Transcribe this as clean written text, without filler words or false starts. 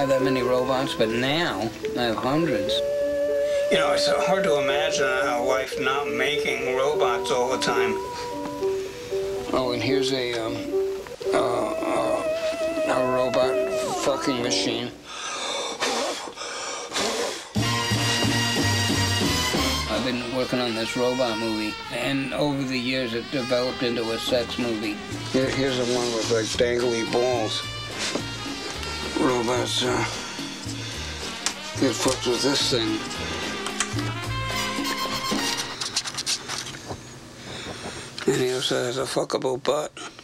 have that many robots, but now I have hundreds. You know, it's hard to imagine a wife not making robots all the time. Oh, and here's a robot fucking machine. I've been working on this robot movie, and over the years it developed into a sex movie. Here's the one with like dangly balls. Robots get fucked with this thing. And he also has a fuckable butt.